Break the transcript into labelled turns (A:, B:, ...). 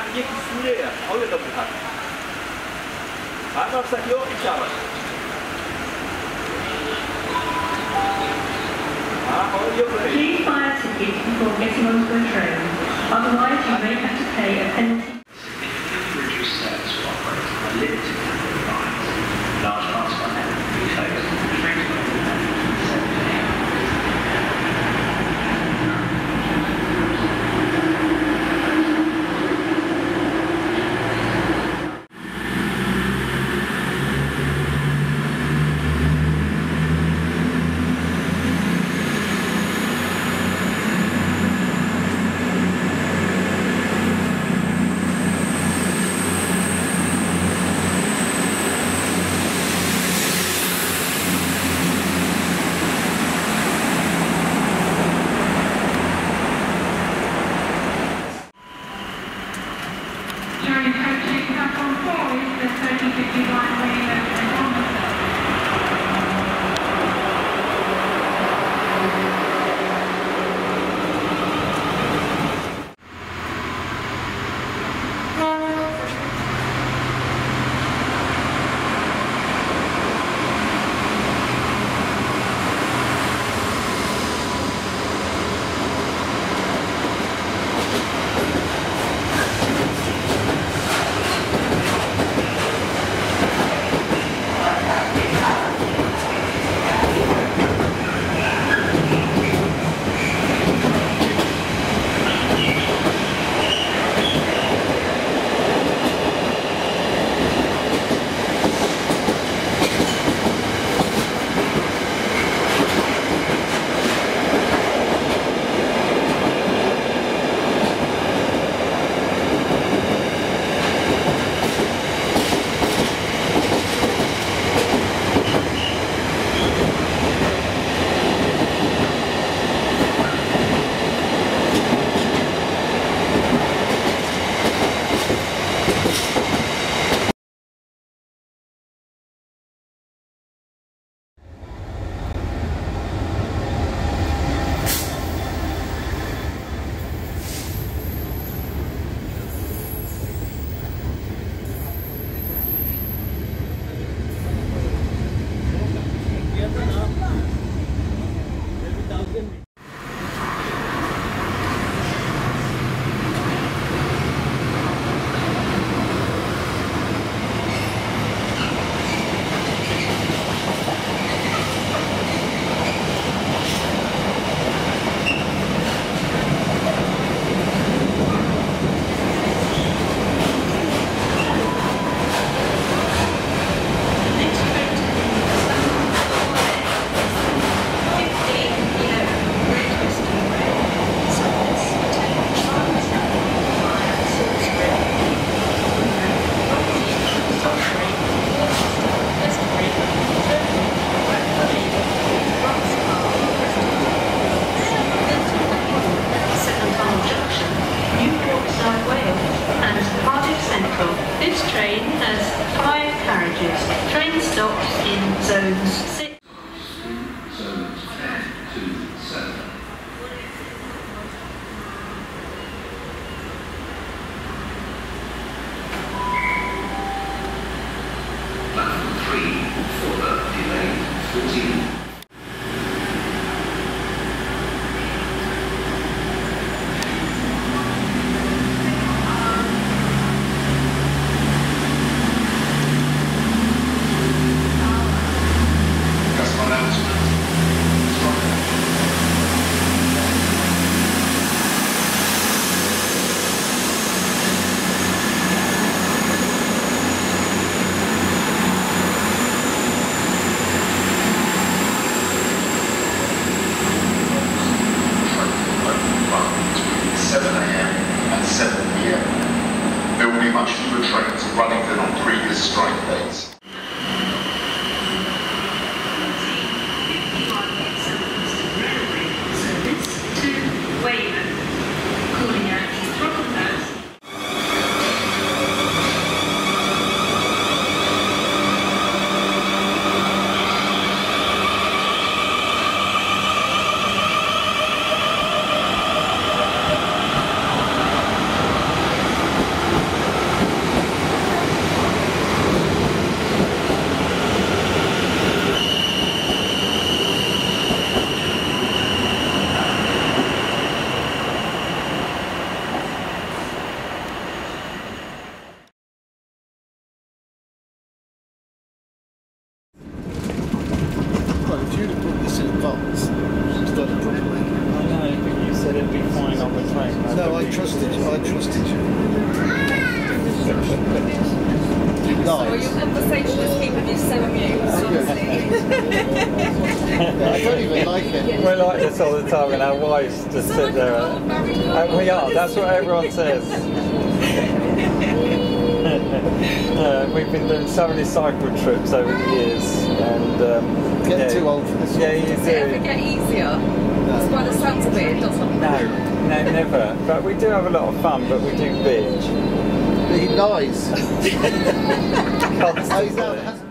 A: 一撕裂啊，头也都不看。按照3又一下了。
B: Please buy a ticket before getting onto a train, otherwise you may have to pay a penalty.
C: Significantly reduced service will operate on a limited number of lines. Large parts of our network will be closed from 3 to 7 a.m.
D: No, I trusted you. I trusted you.
E: So your conversation is keeping you so amused, honestly.
D: I don't even like it.
F: We're like this all the time, and our wives just sit there. We are. That's what everyone says. We've been doing so many cycle trips over the years, and
D: Getting too old for this.
F: Yeah, you
E: Does it ever
F: do.
E: get easier? Because by the sounds of it, it doesn't.
F: No, never. But we do have a lot of fun. But we do bitch.
D: He lies.
F: Constantly.
D: Oh, he's out.